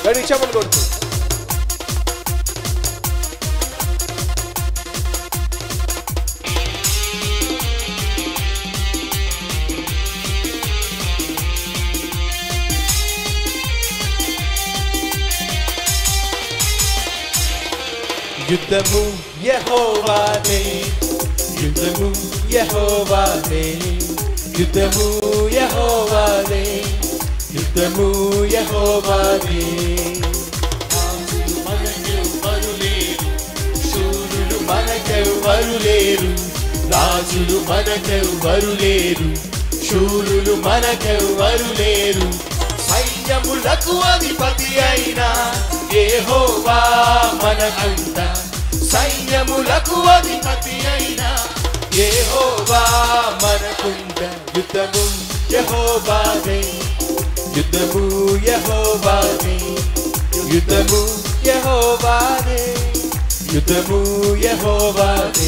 గడి చప్పట్లు కొడుతూ యుద్ధము యెహోవాదే యుద్ధము యెహోవాదే యుద్ధము యెహోవాదే యుద్ధము యెహోవాదే మనకెవ్వరు లేరు రాజులు మనకెవ్వరు లేరు శూరులు మనకెవ్వరు లేరు సైన్యములకు అధిపతి అయిన యెహోవా మనకుంట సైన్యములకు అధిపతి అయిన యెహోవా మనకుంట యుద్ధము యెహోవాదే యుద్ధము యెహోవాదే యుద్ధము యెహోవాదే యుద్ధము యెహోవాదే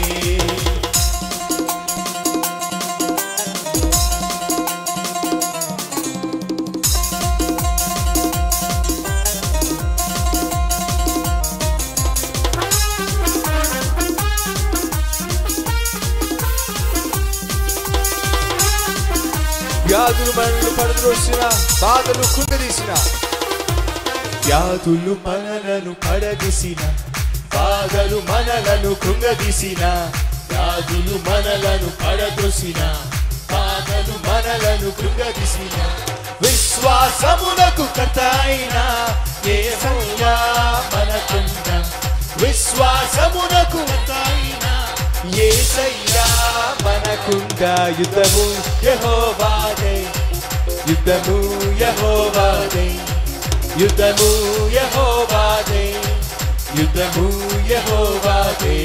వ్యాధులు మనల్ని పడద్రోసిన బాధలు కృంగదీసిన వ్యాధులు మనలను పడదీసిన బాధలు మనలను కృంగదీసిన వ్యాధులు మనలను పడద్రోసిన బాధలు మనలను కృంగదీసిన విశ్వాసమునకు కర్త అయిన యేసయ్యా మనకుంట విశ్వాసమునకు కర్త అయిన యేసయ్యా మనకుంట యుద్ధము యెహోవాదే యుద్ధము యెహోవాదే యుద్ధము యెహోవాదే యుద్ధము యెహోవాదే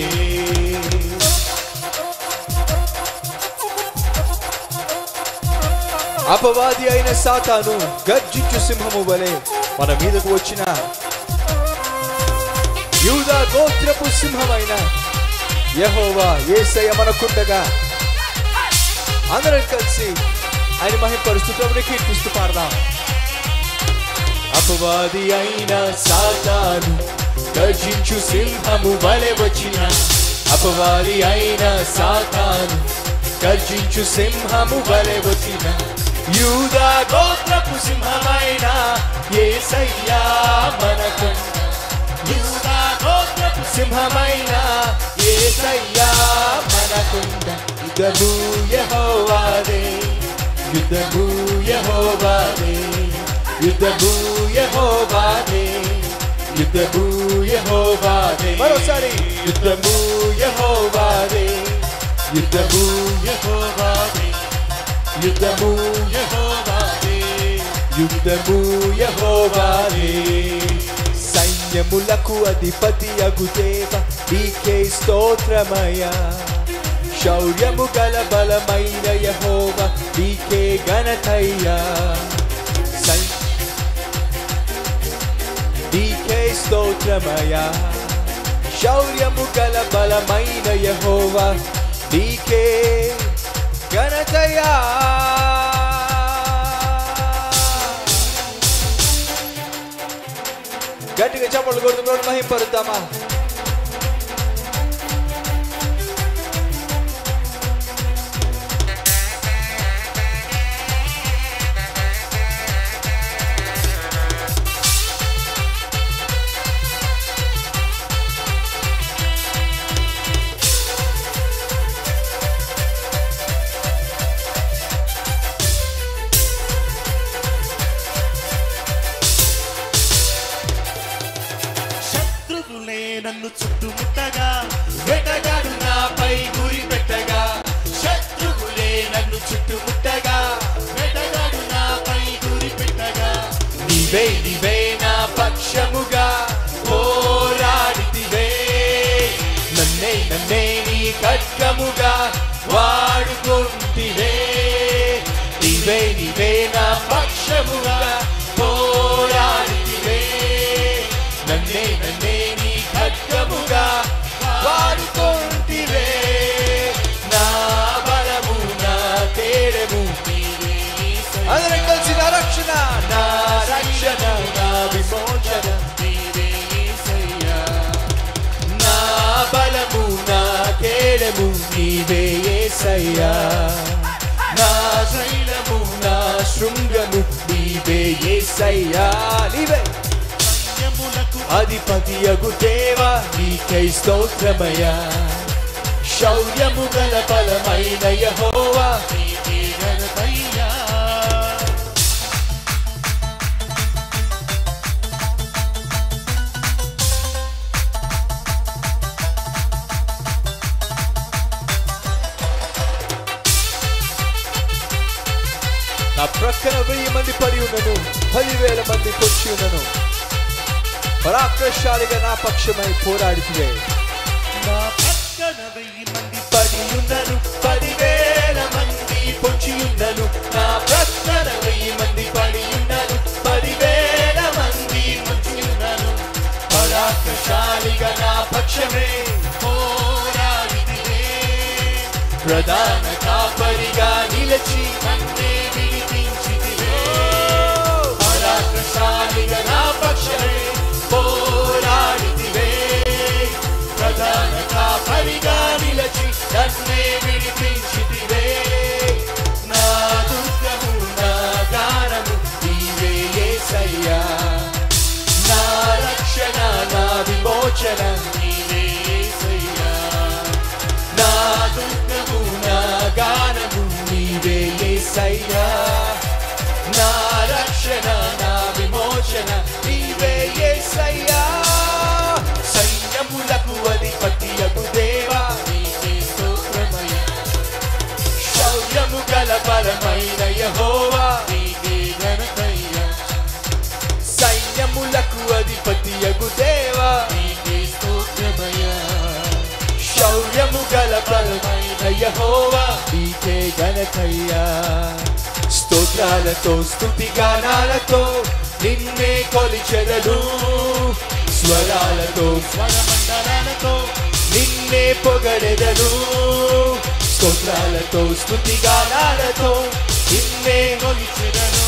అపవాది అయిన సాతాను గర్జించు సింహము వలె మన మీదకు వచ్చిన యూదా గోత్రపు సింహమైన యెహోవా యేసయ్య మనకుండగా అందరం కలిసి ఆయన మహిమపరుస్తూ ప్రభువుని కీర్తిస్తూ పాడదాం. అపవాది అయిన సాతాను గర్జించు సింహము వలె వచ్చిన అపవాది అయిన సాతాను గర్జించు సింహము వలె వచ్చిన యూదా గోత్రపు సింహమైన యేసయ్యా మనకుండ యూదా గోత్రపు సింహమైన యేసయ్యా మనకుండ యుద్ధము యెహోవాదే యుద్ధము యెహోవాదే యుద్ధము యెహోవాదే యుద్ధము యెహోవాదే మరోసారి యుద్ధము యెహోవాదే యుద్ధము యెహోవాదే యుద్ధము యెహోవాదే యుద్ధము యెహోవాదే సైన్యములకు అధిపతి అగు దేవ నీకే స్తోత్రమయ్యా శౌర్యము గల బలమైన యెహోవా నీకే ఘనతయ్యా నీకే స్తోత్రమయ్యా శౌర్యము గల బలమైన యెహోవా నీకే ఘనతయ్యా గట్టిగా చప్పట్లు కొడుతూ మహిమపరుద్దామా. నన్ను చుట్టుముట్టగా వేటగాడు నాపై గురి పెట్టగా శత్రువులే నన్ను చుట్టుముట్టగా వేటగాడు నాపై గురి పెట్టగా నీవే నీవే నా పక్షముగా పోరాడితివే నన్నే నన్నే నీ ఖడ్గముగా వాడుకుంటివే నీవే నీవే నా పక్షముగా పోరాడితివే నన్నే నన్నే ఖడ్గముగా వాడుకుంటివే నా బలము నా తేడము అందరం కలిసి నా రక్షణ నా విమోచన యేసయ్యా నీవే అధిపతియగు దేవా నీకై స్తోత్రమయ్యా శౌర్యము గల బలమైన యెహోవా నీకే ఘనతయ్యా నా ప్రక్కన 1000 మంది పడి ఉన్నను 10,000 మంది పొంచి ఉన్నను పరాక్రమశాలిగా నా పక్షమై పోరాడితివే నా ప్రక్కన 1000 మంది పడి ఉన్నను 10,000 మంది పొంచి ఉన్నను నా ప్రక్కన 1000 మంది పడి ఉన్నను 10,000 మంది పొంచి ఉన్నను పరాక్రమశాలిగా నా పక్షమే పోరాడితివే ప్రధాన కాపరిగా నిలిచి నన్నే విడిపించితివే పరాక్రమశాలిగా నా పక్షమే పోరాడితివే ప్రధాన కాపరిగా నిలిచి నన్నే విడిపించితివే నా దుఃఖము నా గానము నీవే యేసయ్యా నా రక్షణ నా విమోచన నీవే యేసయ్యా నా దుఃఖము నా గానము నీవే యేసయ్యా నా రక్షణ నా విమోచన నీవే యేసయ్యా సైన్యములకు అధిపతియగు దేవా నీకే స్తోత్రమయ్యా శౌర్యము గల బలమైన యెహోవా నీకే ఘనతయ్యా సైన్యములకు అధిపతియగు దేవా నీకే స్తోత్రమయ్యా శౌర్యము గల బలమైన యెహోవా నీకే ఘనతయ్యా స్తోత్రాలతో స్తుతిగానాలతో నిన్నే కొలిచెదను స్వరాలతో స్వరమండలాలతో నిన్నే పొగడెదను స్తోత్రాలతో స్తుతిగానాలతో నిన్నే కొలిచెదను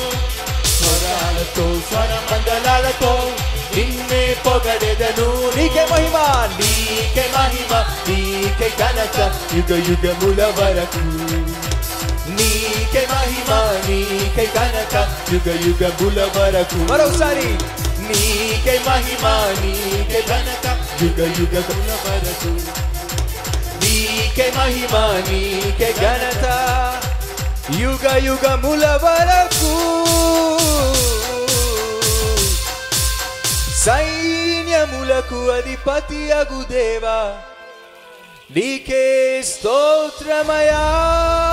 స్వరాలతో స్వరమండలాలతో నిన్నే పొగడెదను నీకే మహిమ నీకే మహిమ నీకే ఘనత యుగ యుగముల వరకు నీకే మహిమ నీకే ఘనత యుగ యుగముల వరకు మరోసారి నీకే మహిమ నీకే ఘనత యుగ యుగముల వరకు నీకే మహిమ నీకే ఘనత యుగ యుగముల వరకు సైన్యములకు అధిపతియగు దేవా నీకే స్తోత్రమయ్యా